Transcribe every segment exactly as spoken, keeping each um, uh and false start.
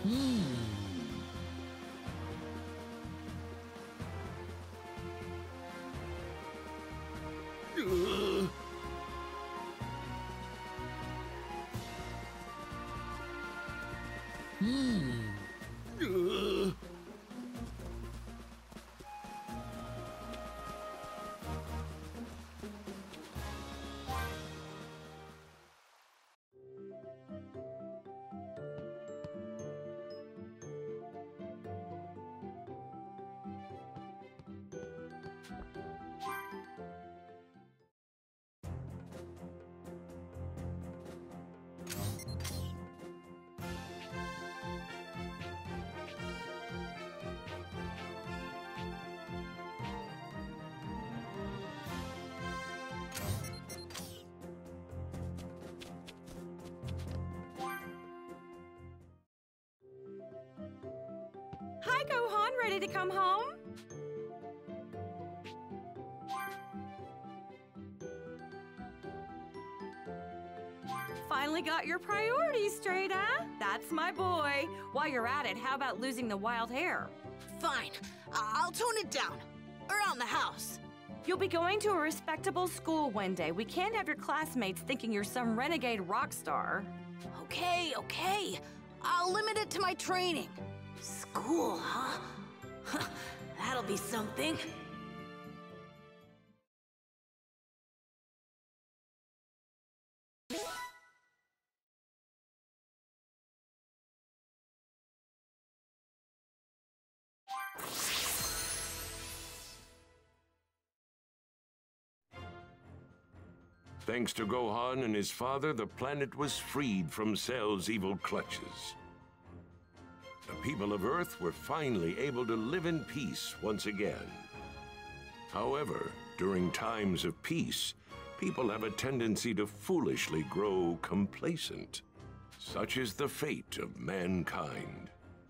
Ugh. Ugh. Hi, Gohan. Ready to come home? Finally got your priorities straight, huh? That's my boy. While you're at it, how about losing the wild hair? Fine. I'll tone it down. Around the house. You'll be going to a respectable school one day. We can't have your classmates thinking you're some renegade rock star. Okay, okay. I'll limit it to my training. School, huh? That'll be something. Thanks to Gohan and his father, the planet was freed from Cell's evil clutches. The people of Earth were finally able to live in peace once again. However, during times of peace, people have a tendency to foolishly grow complacent. Such is the fate of mankind.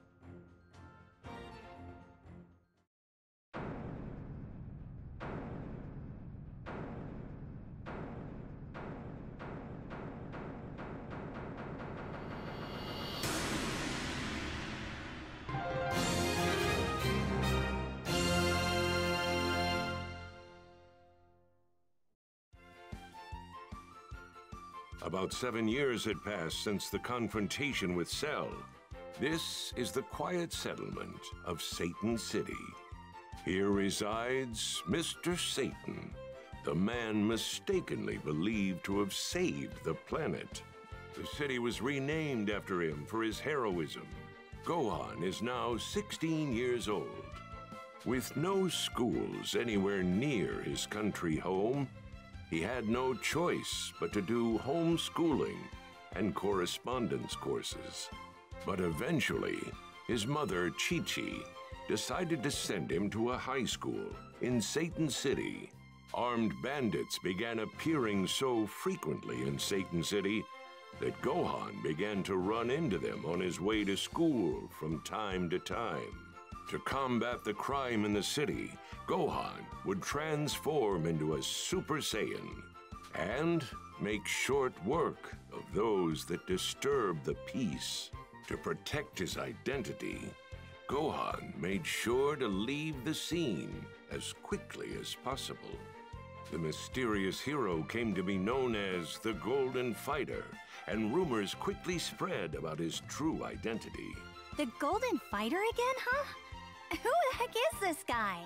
About seven years had passed since the confrontation with Cell. This is the quiet settlement of Satan City. Here resides Mister Satan, the man mistakenly believed to have saved the planet. The city was renamed after him for his heroism. Gohan is now sixteen years old. With no schools anywhere near his country home, he had no choice but to do homeschooling and correspondence courses. But eventually, his mother, Chi-Chi, decided to send him to a high school in Satan City. Armed bandits began appearing so frequently in Satan City that Gohan began to run into them on his way to school from time to time. To combat the crime in the city, Gohan would transform into a Super Saiyan and make short work of those that disturb the peace. To protect his identity, Gohan made sure to leave the scene as quickly as possible. The mysterious hero came to be known as the Golden Fighter, and rumors quickly spread about his true identity. The Golden Fighter again, huh? Who the heck is this guy?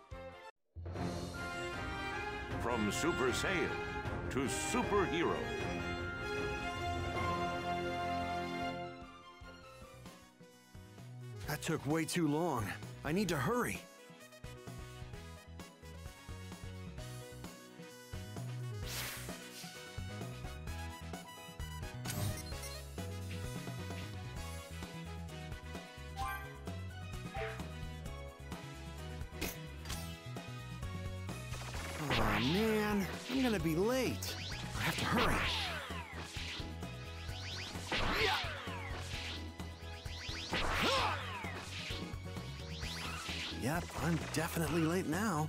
From Super Saiyan to superhero. That took way too long. I need to hurry. Oh man, I'm gonna be late. I have to hurry. Yep, I'm definitely late now.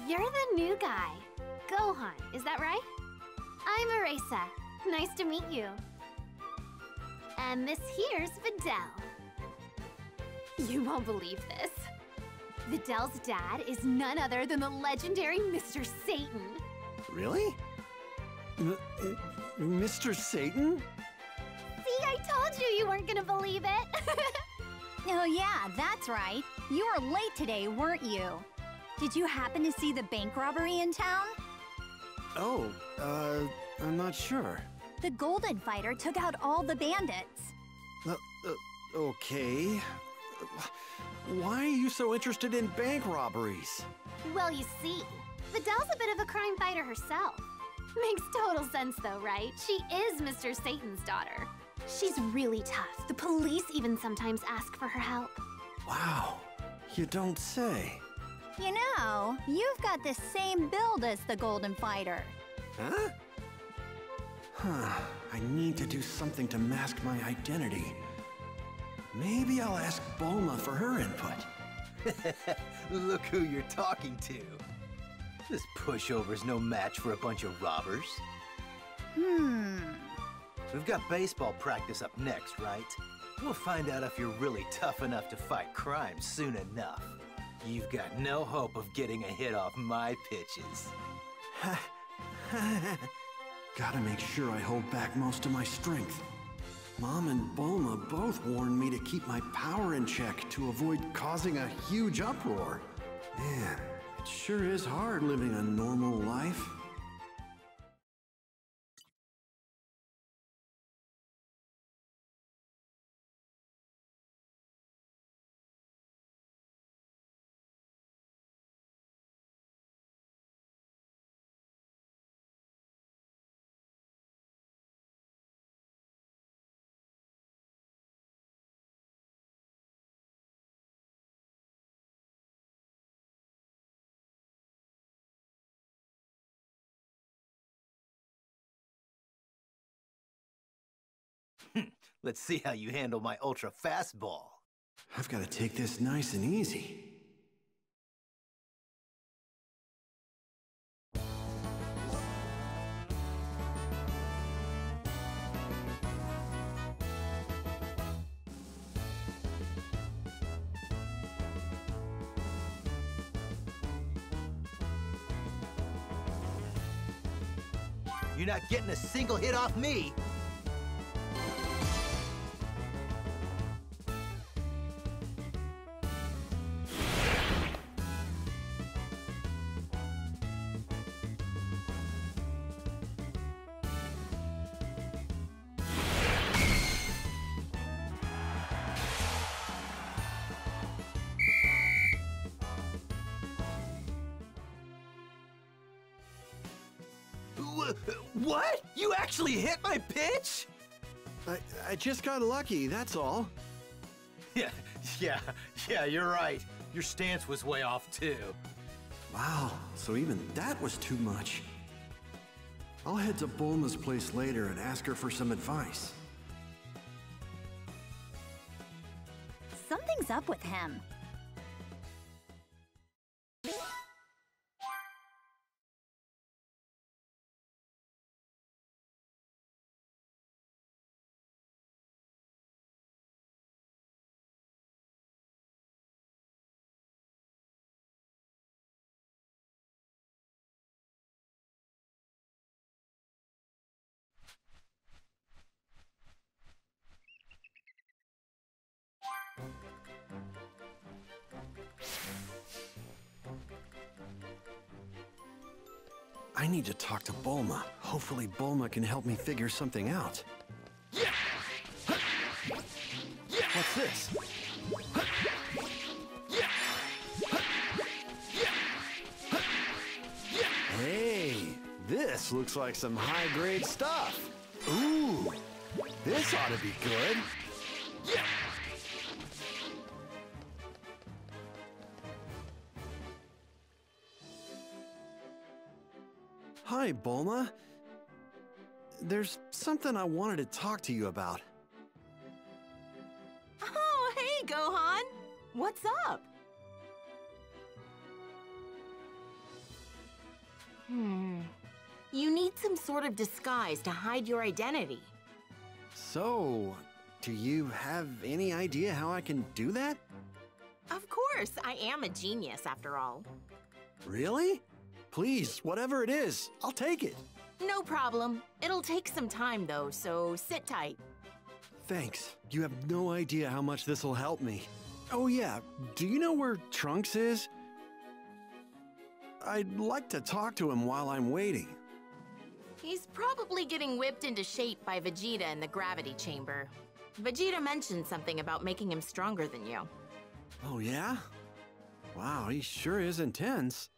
you're the new guy. Gohan, is that right? I'm Arisa. Nice to meet you. And this here's Videl. You won't believe this. Videl's dad is none other than the legendary Mister Satan. Really? M Mister Satan? See, I told you you weren't gonna believe it. Oh yeah, that's right. You were late today, weren't you? Did you happen to see the bank robbery in town? Oh, uh, I'm not sure. The Golden Fighter took out all the bandits. Uh, uh, okay. Why are you so interested in bank robberies? Well, you see, Videl's a bit of a crime fighter herself. Makes total sense though, right? She is Mister Satan's daughter. She's really tough. The police even sometimes ask for her help. Wow, you don't say. You know, you've got the same build as the Golden Fighter. Huh? Huh, I need to do something to mask my identity. Maybe I'll ask Bulma for her input. Look who you're talking to. This pushover's no match for a bunch of robbers. Hmm. We've got baseball practice up next, right? We'll find out if you're really tough enough to fight crime soon enough. You've got no hope of getting a hit off my pitches. Gotta make sure I hold back most of my strength. Mom and Bulma both warned me to keep my power in check to avoid causing a huge uproar. Man, it sure is hard living a normal life. Let's see how you handle my ultra fastball. I've got to take this nice and easy. You're not getting a single hit off me. What? You actually hit my pitch? I, I just got lucky, that's all. Yeah, yeah, yeah, you're right. Your stance was way off, too. Wow, so even that was too much. I'll head to Bulma's place later and ask her for some advice. Something's up with him. I need to talk to Bulma. Hopefully Bulma can help me figure something out. What's this? Hey, this looks like some high-grade stuff. Ooh, this ought to be good. Hi, Bulma. There's something I wanted to talk to you about. Oh, hey, Gohan! What's up? sort of disguise to hide your identity. So, do you have any idea how I can do that? Of course, I am a genius after all. Really? Please, whatever it is, I'll take it. No problem. It'll take some time though, so sit tight. Thanks. You have no idea how much this will help me. Oh yeah, do you know where Trunks is? I'd like to talk to him while I'm waiting. He's probably getting whipped into shape by Vegeta in the gravity chamber. Vegeta mentioned something about making him stronger than you. Oh yeah? Wow, he sure is intense.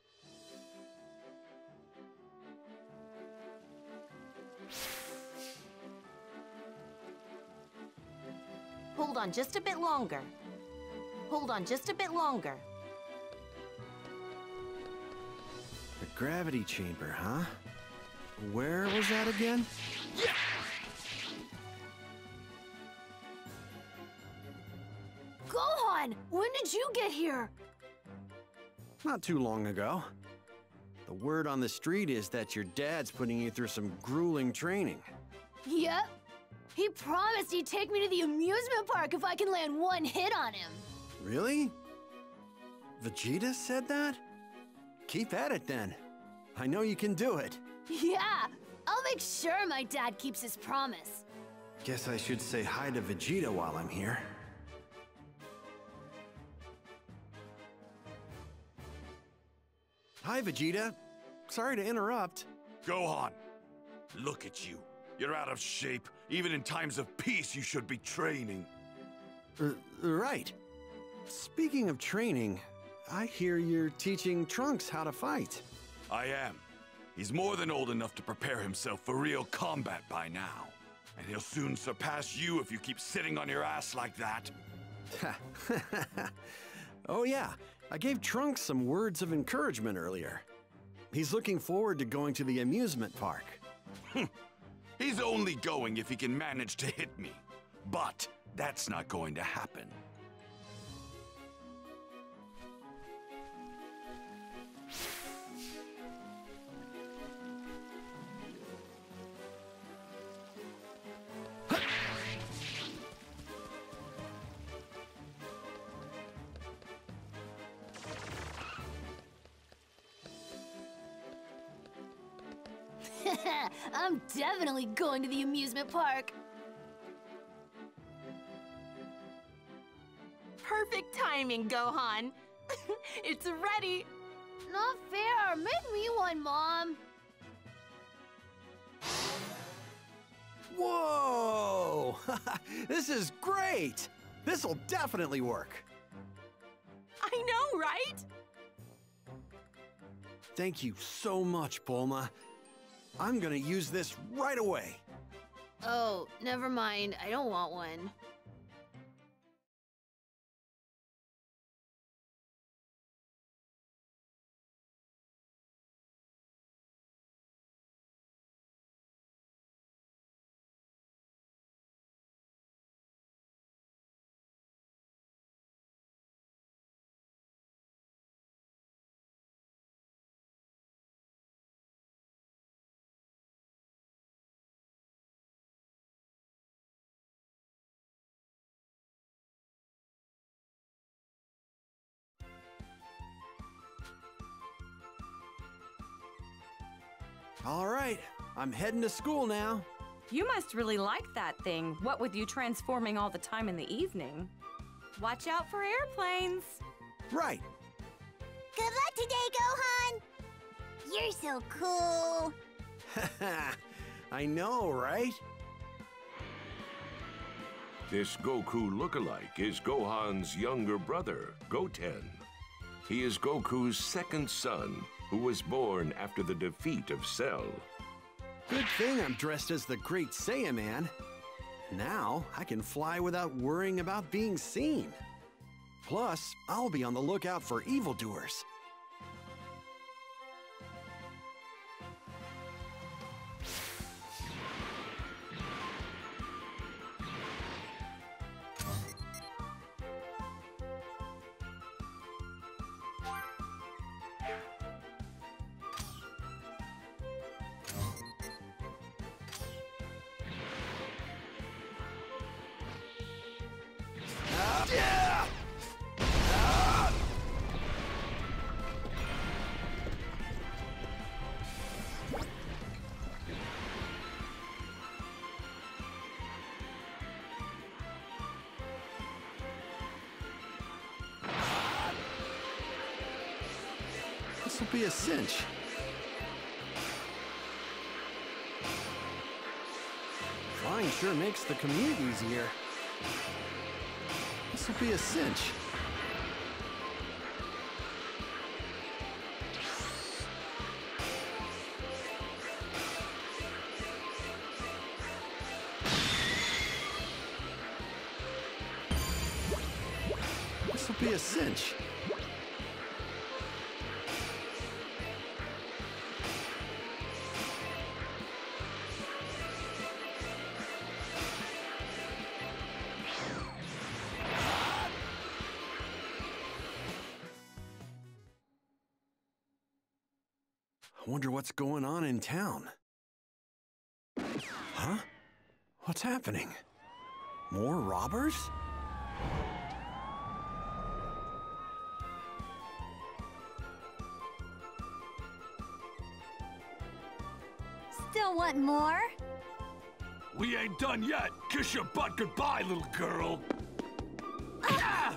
Hold on just a bit longer. Hold on just a bit longer. The gravity chamber, huh? Where was that again? Yeah! Gohan! When did you get here? Not too long ago. The word on the street is that your dad's putting you through some grueling training. Yep. He promised he'd take me to the amusement park if I can land one hit on him. Really? Vegeta said that? Keep at it then. I know you can do it. Yeah, I'll make sure my dad keeps his promise. Guess I should say hi to Vegeta while I'm here. Hi, Vegeta. Sorry to interrupt. Gohan, look at you. You're out of shape. Even in times of peace, you should be training. Uh, right. Speaking of training, I hear you're teaching Trunks how to fight. I am. He's more than old enough to prepare himself for real combat by now. And he'll soon surpass you if you keep sitting on your ass like that. Oh yeah, I gave Trunks some words of encouragement earlier. He's looking forward to going to the amusement park. He's only going if he can manage to hit me. But that's not going to happen. I'm definitely going to the amusement park. Perfect timing, Gohan. It's ready. Not fair. Make me one, Mom. Whoa! This is great! This'll definitely work. I know, right? Thank you so much, Bulma. I'm gonna use this right away. Oh, never mind. I don't want one. All right, I'm heading to school now. You must really like that thing, what with you transforming all the time in the evening. Watch out for airplanes. Right. Good luck today, Gohan! You're so cool. I know, right? This Goku lookalike is Gohan's younger brother, Goten. He is Goku's second son, who was born after the defeat of Cell. Good thing I'm dressed as the Great Saiyaman. Now I can fly without worrying about being seen. Plus, I'll be on the lookout for evildoers. be a cinch. Flying sure makes the commute easier. This will be a cinch. This will be a cinch. I wonder what's going on in town. Huh? What's happening? More robbers? Still want more? We ain't done yet. Kiss your butt goodbye, little girl. Ah!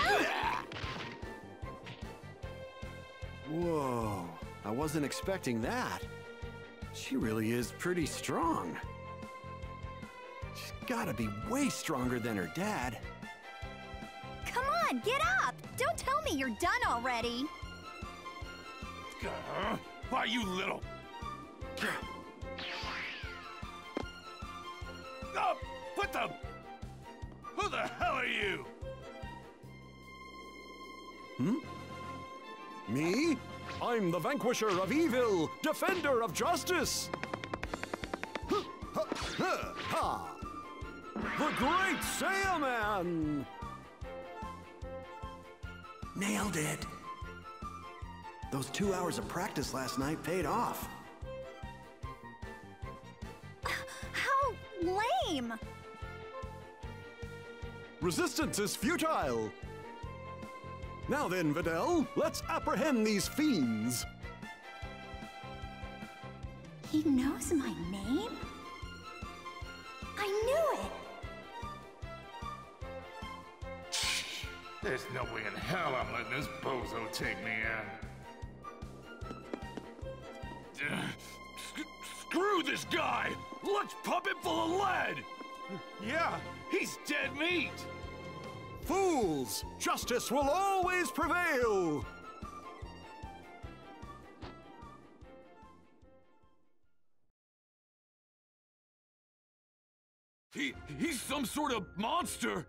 Whoa, I wasn't expecting that. She really is pretty strong. She's gotta be way stronger than her dad. Come on, get up! Don't tell me you're done already. Uh, why, you little... Oh, what the... Who the hell are you? Hmm? Me? I'm the vanquisher of evil, defender of justice! Ha! The Great Saiyaman! Nailed it! Those two hours of practice last night paid off. How lame! Resistance is futile! Now then, Videl, let's apprehend these fiends! He knows my name? I knew it! There's no way in hell I'm letting this bozo take me out. Sc screw this guy! Let's pump him full of lead! Yeah, he's dead meat! Fools! Justice will always prevail! He... he's some sort of monster!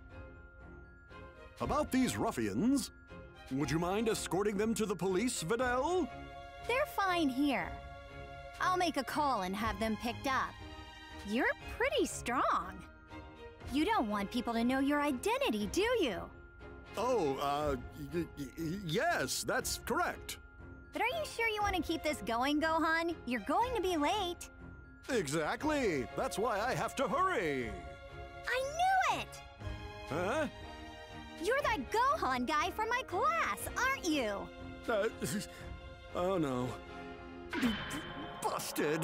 About these ruffians, would you mind escorting them to the police, Videl? They're fine here. I'll make a call and have them picked up. You're pretty strong. You don't want people to know your identity, do you? Oh, uh, y y yes, that's correct. But are you sure you want to keep this going, Gohan? You're going to be late. Exactly. That's why I have to hurry. I knew it! Huh? You're that Gohan guy from my class, aren't you? Uh, oh no. Busted.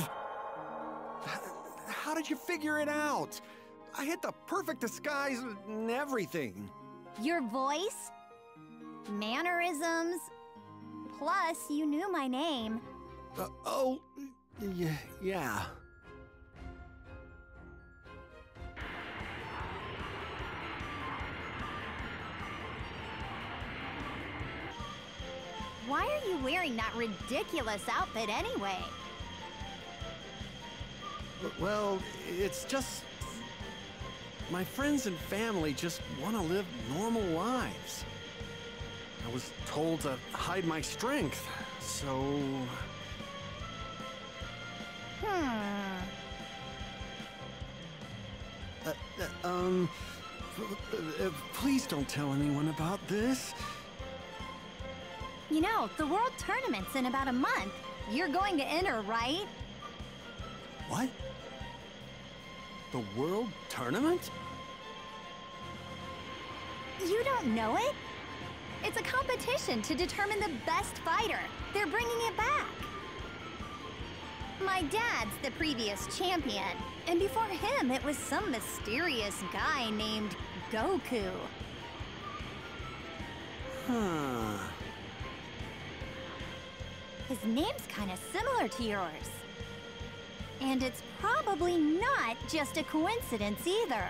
How did you figure it out? I had the perfect disguise and everything. Your voice, mannerisms, plus you knew my name. Uh, oh, yeah, yeah. Why are you wearing that ridiculous outfit anyway? Well, it's just... my friends and family just want to live normal lives. I was told to hide my strength, so... Hmm... Uh, uh, um... Uh, please don't tell anyone about this. You know, the World Tournament's in about a month. You're going to enter, right? What? The World Tournament? You don't know it? It's a competition to determine the best fighter. They're bringing it back. My dad's the previous champion, and before him it was some mysterious guy named Goku. Huh. His name's kind of similar to yours. And it's probably not just a coincidence either.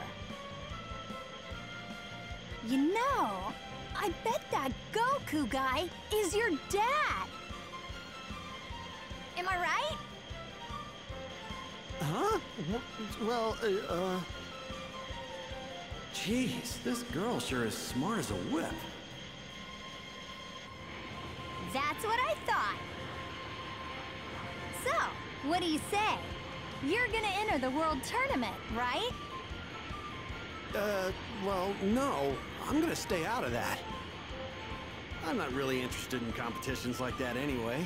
You know, I bet that Goku guy is your dad. Am I right? Huh? Well, uh, uh... Jeez, this girl sure is smart as a whip. That's what I thought. So, what do you say? You're gonna enter the World Tournament, right? Uh, well, no. I'm gonna stay out of that. I'm not really interested in competitions like that anyway.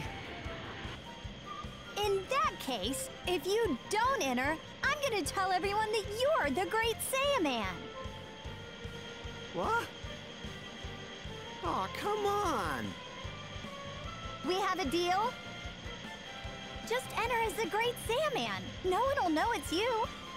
In that case, if you don't enter, I'm gonna tell everyone that you're the Great Saiyaman. What? Oh, come on. We have a deal? Just enter as the Great Saiyaman. No one will know it's you.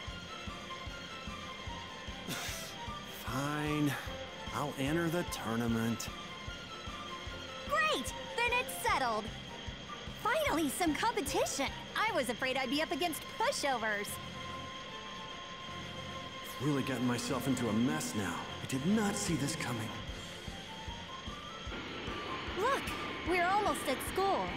Fine. I'll enter the tournament. Great! Then it's settled. Finally, some competition. I was afraid I'd be up against pushovers. I've really gotten myself into a mess now. I did not see this coming. Look, we're almost at school.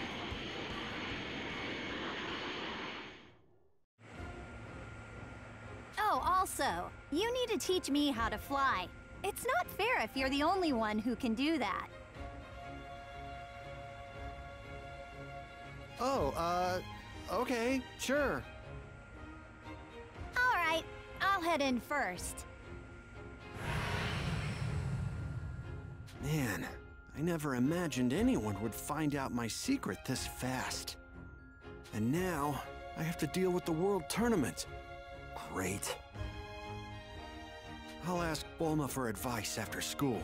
Oh, also, you need to teach me how to fly. It's not fair if you're the only one who can do that. Oh, uh, okay, sure. All right, I'll head in first. Man, I never imagined anyone would find out my secret this fast. And now, I have to deal with the World Tournament. Great. I'll ask Bulma for advice after school.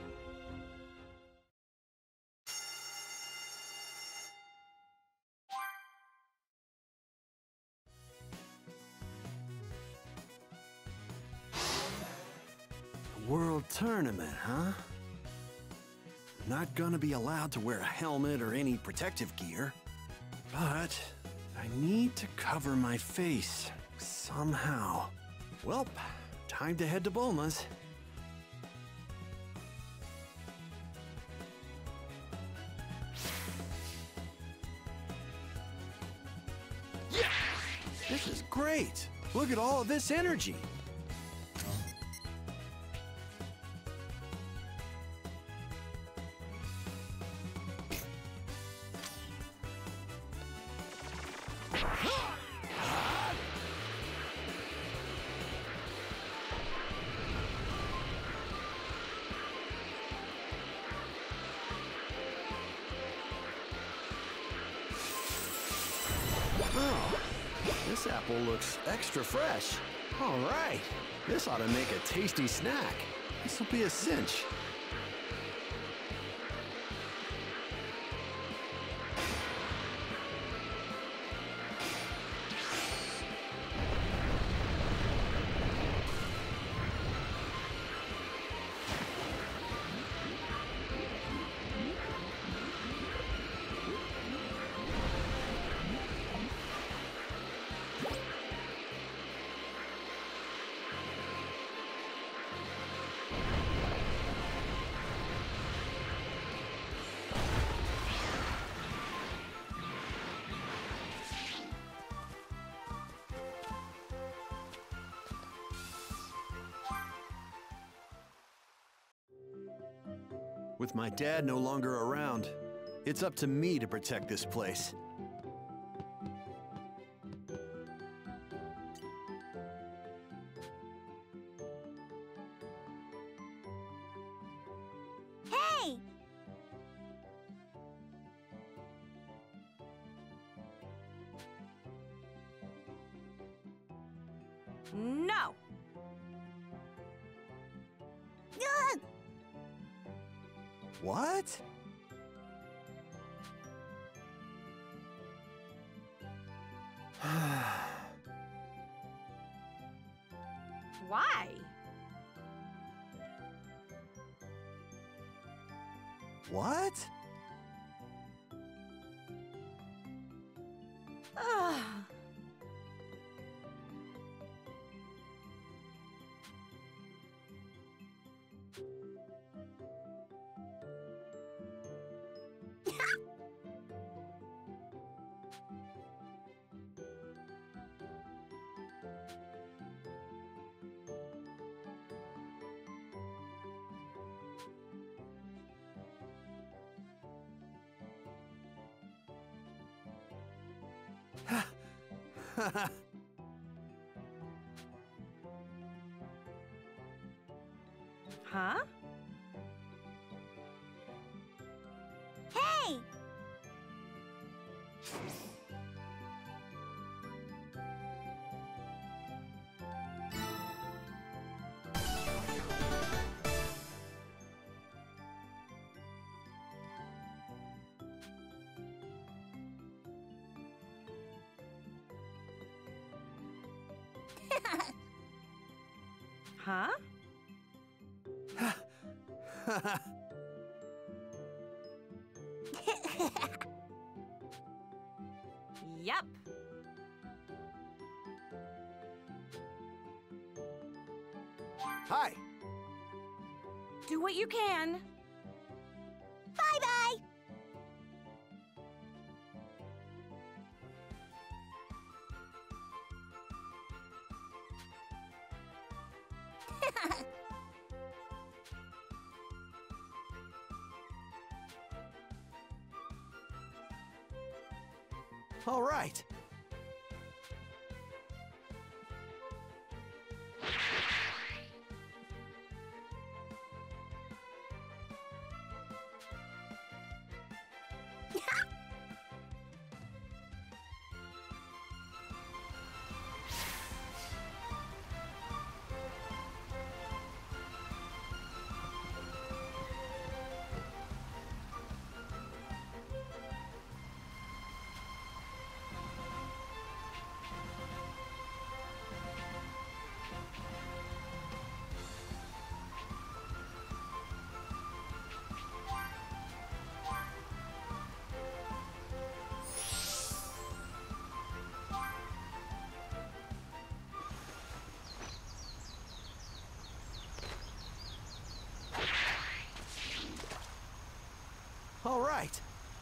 World Tournament, huh? Not gonna be allowed to wear a helmet or any protective gear. But I need to cover my face somehow. Welp, time to head to Bulma's. Yeah! This is great! Look at all of this energy! Oh, this apple looks extra fresh. All right, this ought to make a tasty snack. This will be a cinch. With my dad no longer around, it's up to me to protect this place. Hey! No! Ugh! What? Why? What? Huh? Hey! Huh? Yep. Hi. Do what you can. Bye-bye! All right. All right.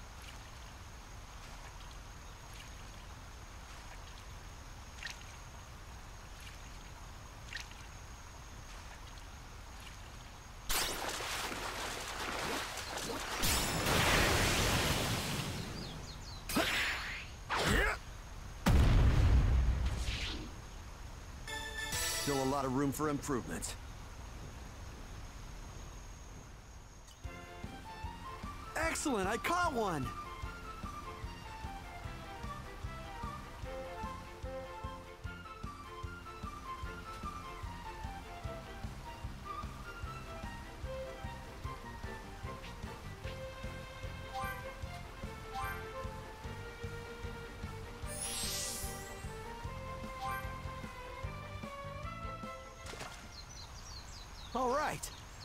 Still a lot of room for improvement. Excellent, I caught one! All right.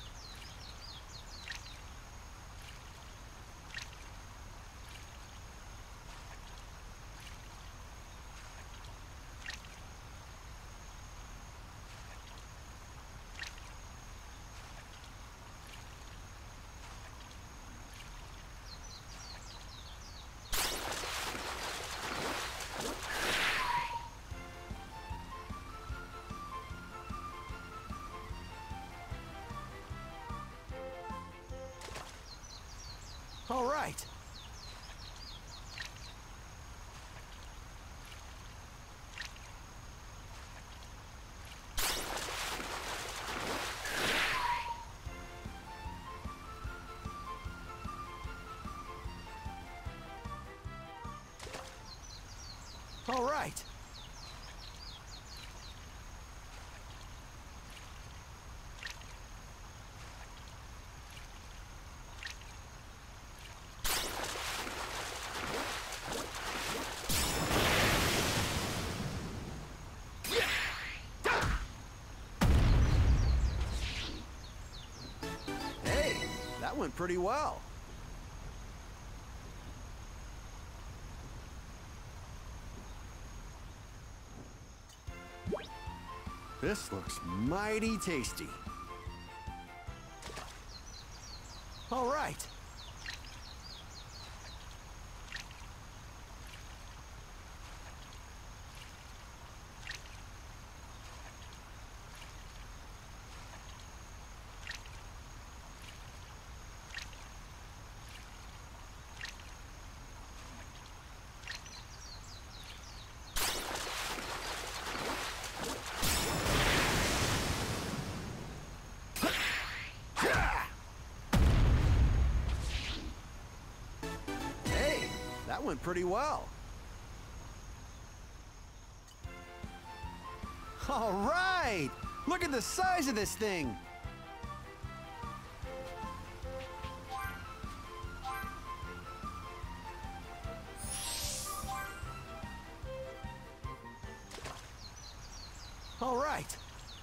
All right. All right. Hey, that went pretty well. This looks mighty tasty. All right. went pretty well. All right! Look at the size of this thing! All right.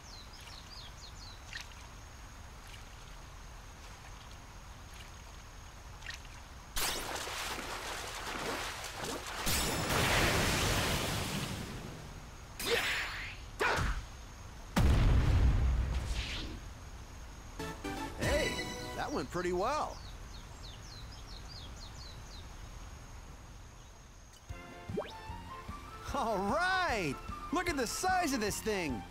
Hey, that went pretty well. All right! Look at the size of this thing!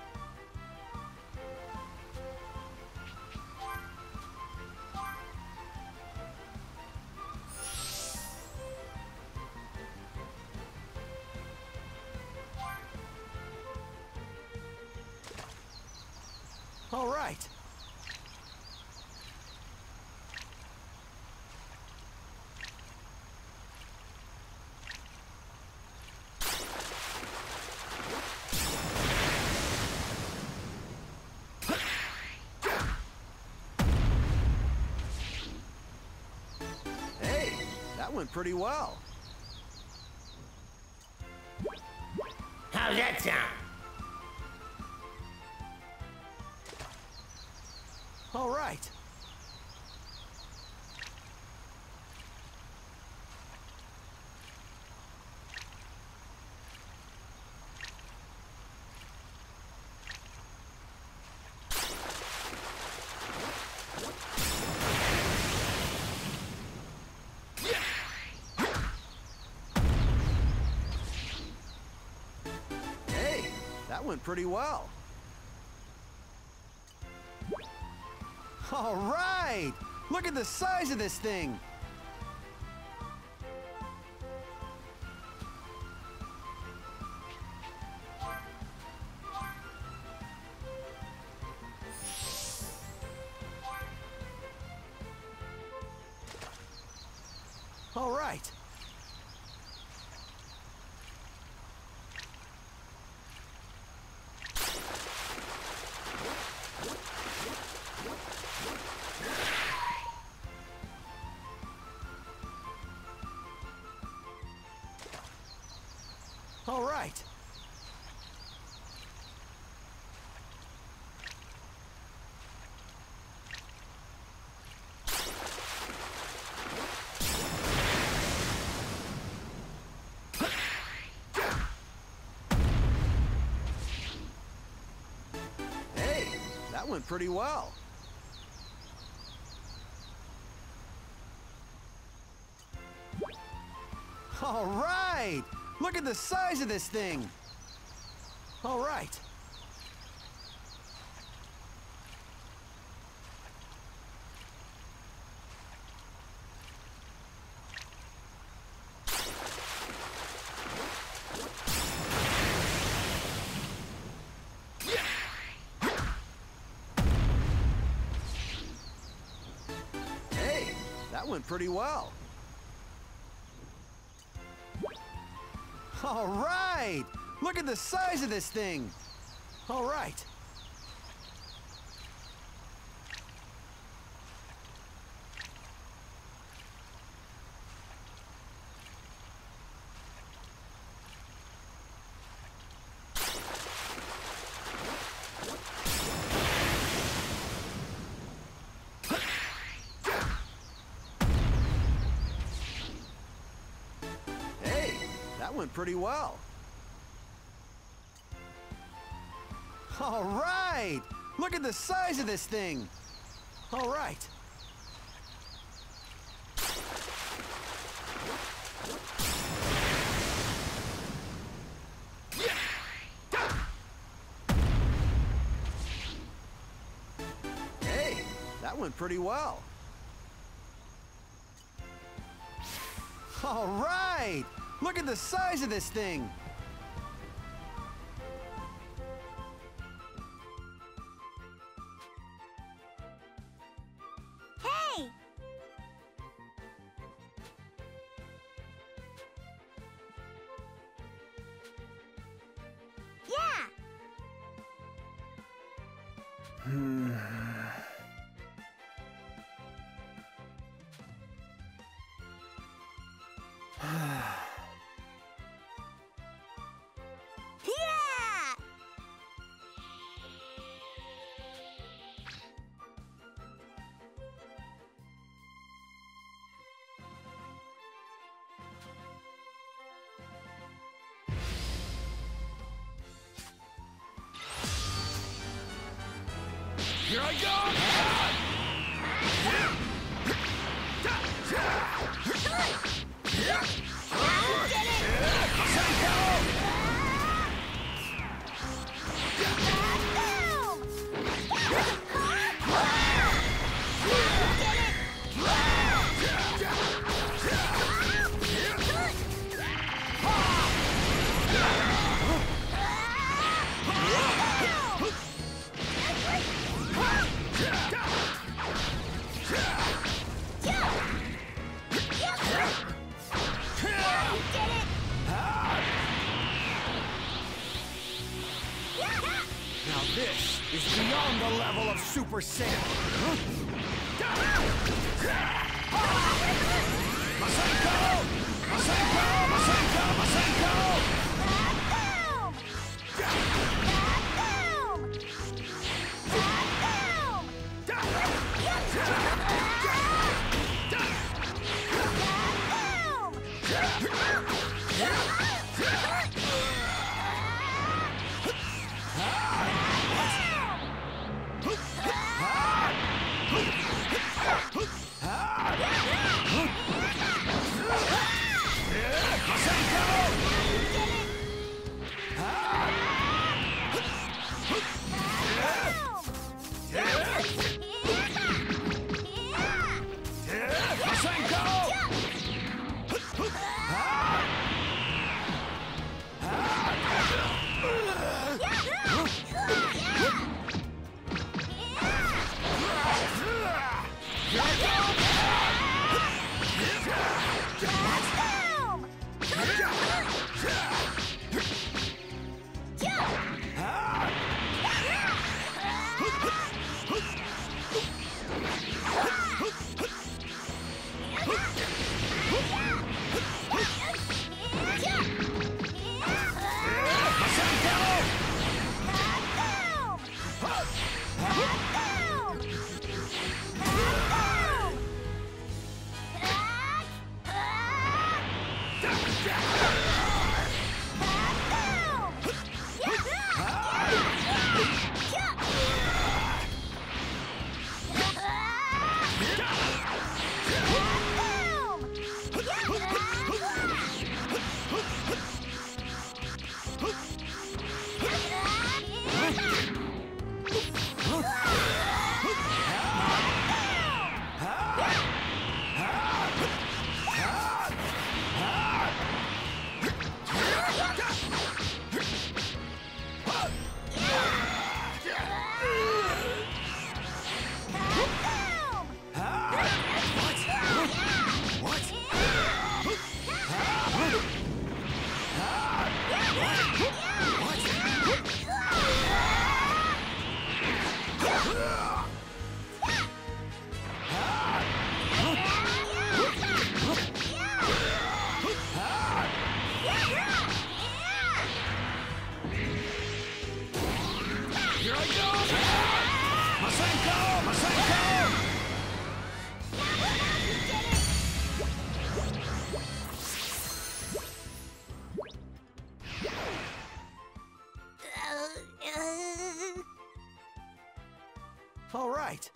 All right. Hey, that went pretty well. How's that sound? All right. Hey, that went pretty well. All right! Look at the size of this thing! All right. All right. Hey, that went pretty well. All right! Look at the size of this thing! All right. Hey, that went pretty well. All right! Look at the size of this thing! All right. Hey, that went pretty well. All right! Look at the size of this thing! All right. Hey, that went pretty well. All right! Look at the size of this thing! Hey! Hmm. Yeah! Here I go! Now this is beyond the level of Super Saiyan. Masenko! Masenko! Masenko! Masenko! All right.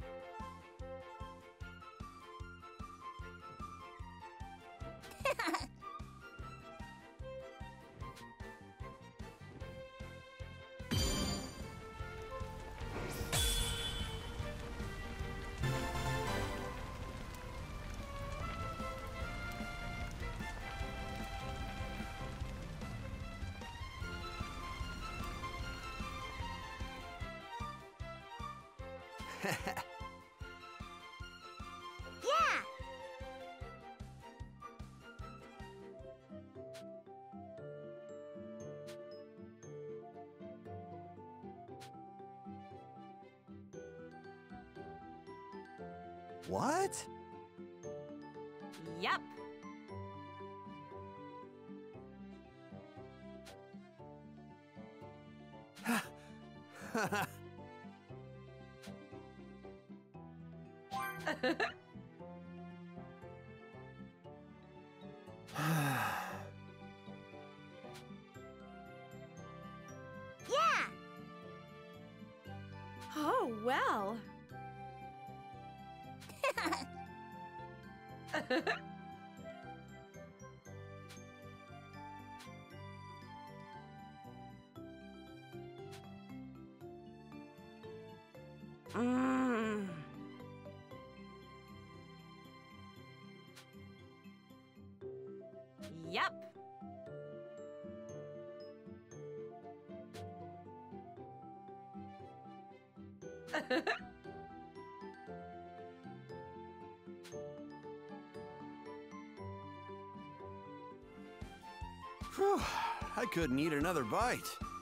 Yeah! What? Yep. Yeah! Oh, well. mm. Yep. Whew, I couldn't eat another bite.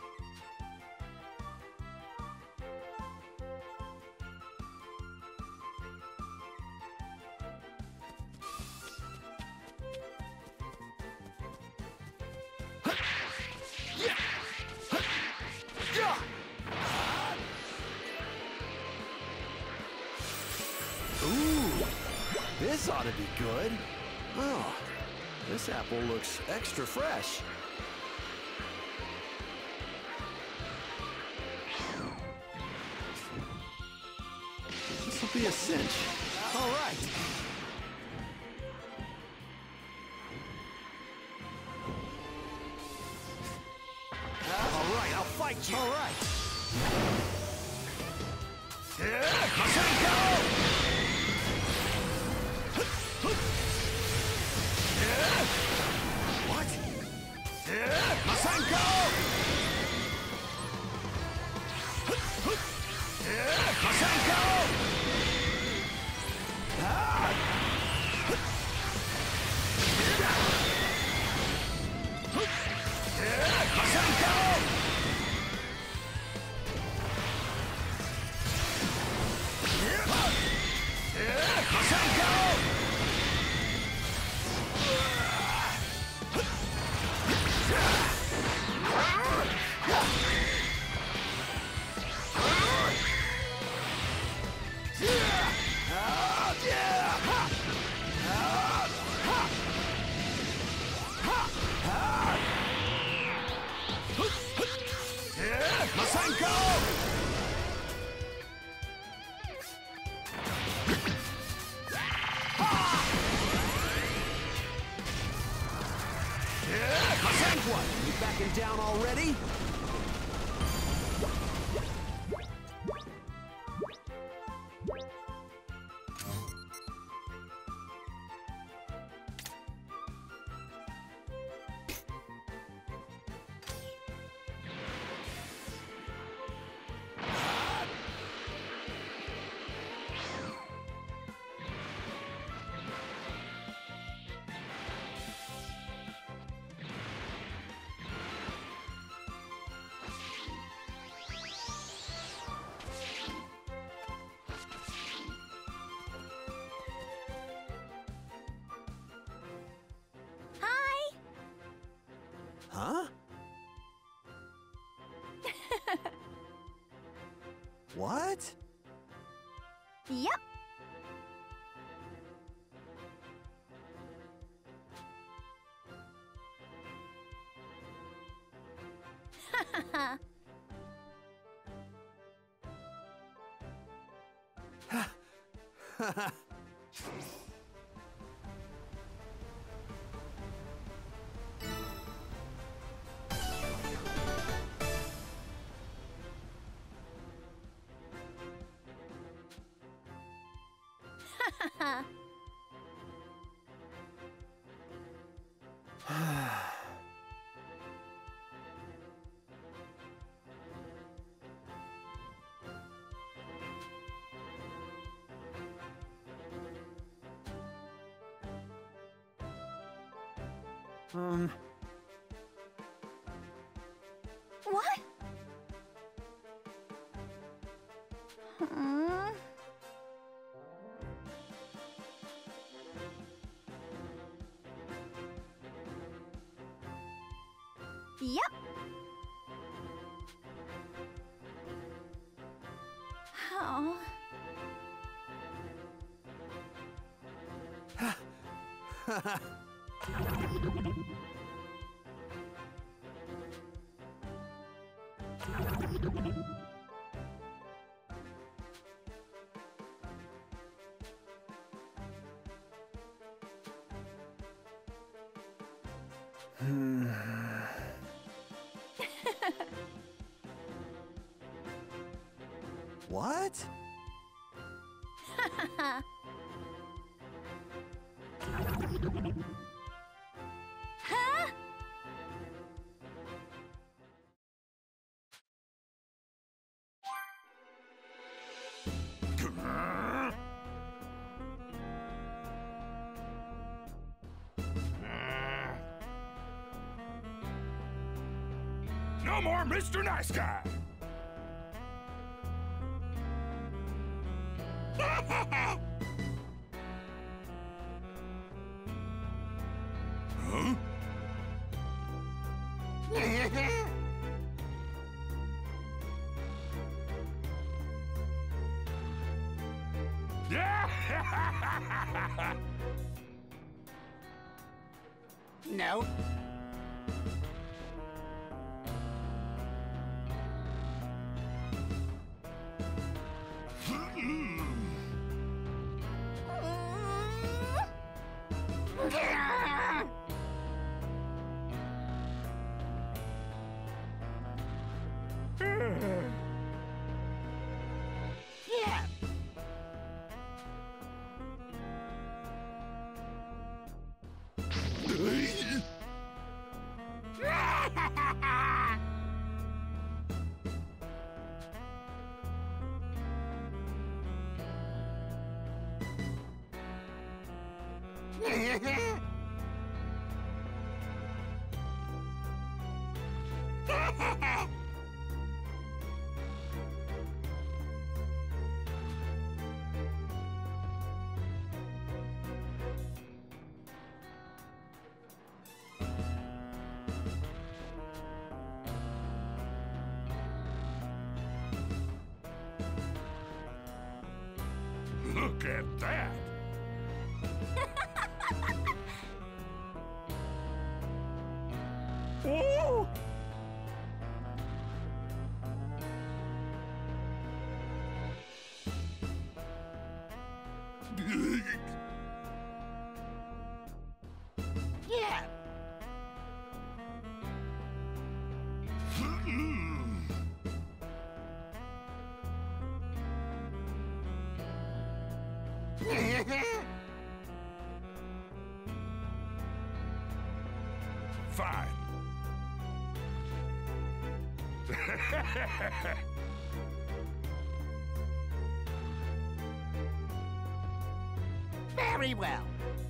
Ooh, this ought to be good. Oh, this apple looks extra fresh. This will be a cinch. All right. All right, I'll fight you. All right. What? Masenko! Masenko! What? You backing down already? Huh? What? Yep. Um... What? Hmm? Yep. Oh. What? Huh? No more Mister Nice Guy! Huh? No. Yeah. Look at that! Whoa! Yeah. Fine. Very well.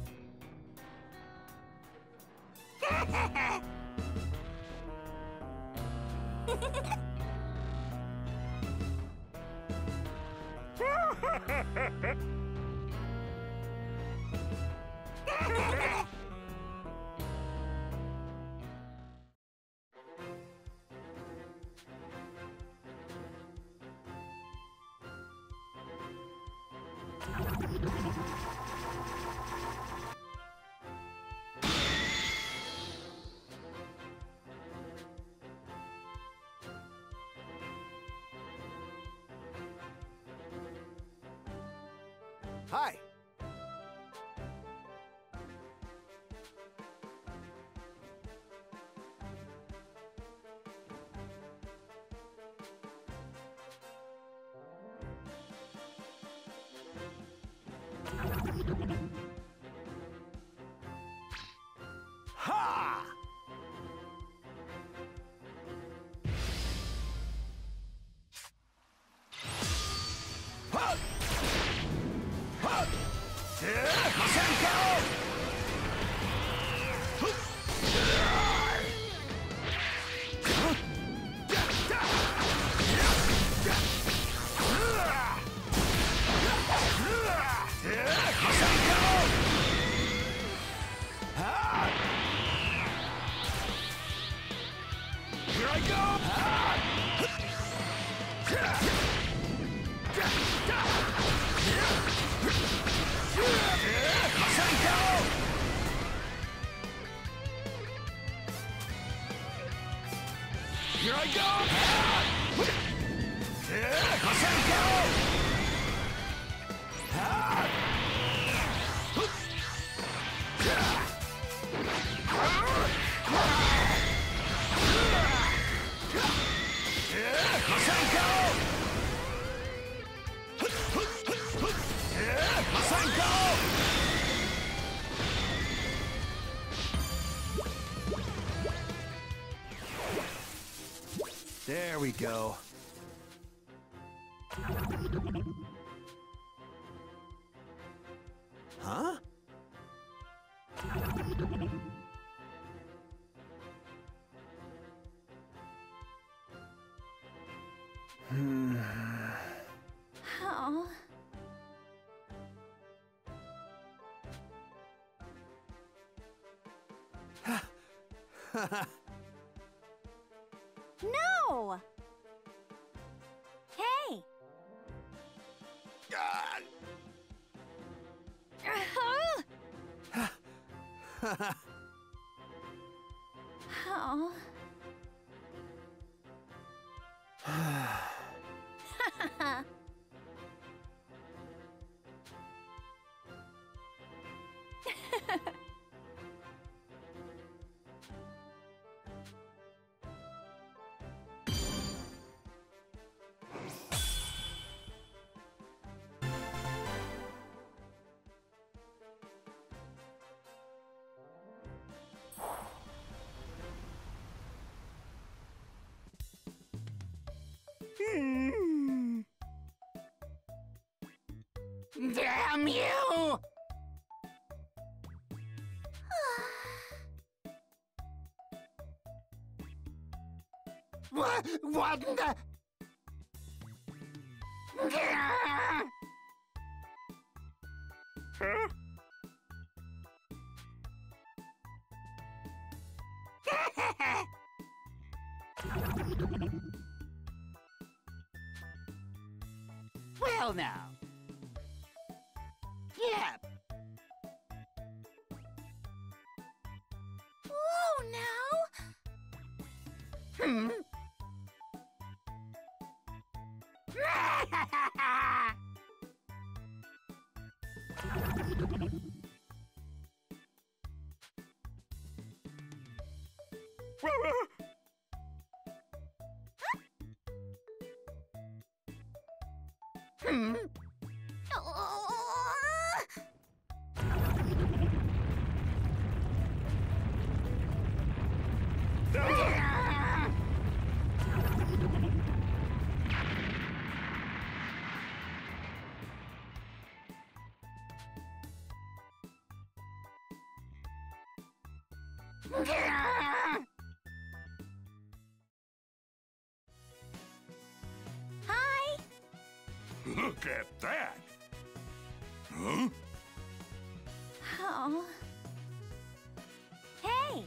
Hi. Ha! Ha! Ha! Senko! I go! Here I go! There we go. Huh? Hmm. Oh. No! Hey! Oh. Hmm. Damn you! What? What the? Huh? Well now. Yeah. Whoa, now! Hmm. Hmm. Hi! Look at that! Huh? Oh. Hey!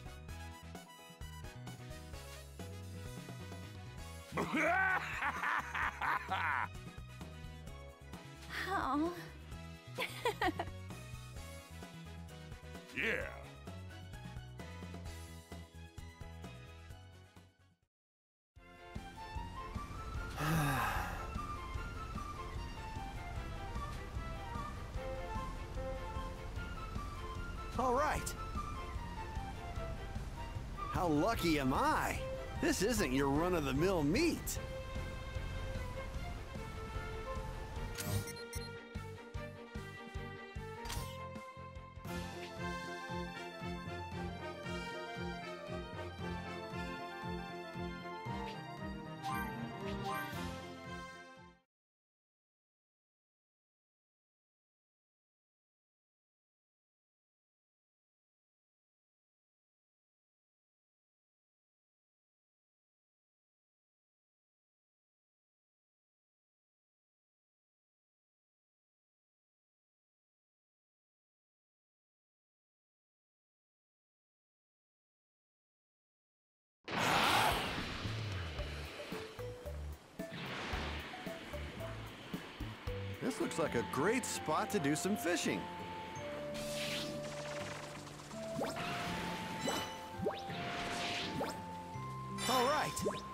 Oh. Yeah. All right. How lucky am I? This isn't your run-of-the-mill meat. This looks like a great spot to do some fishing. All right,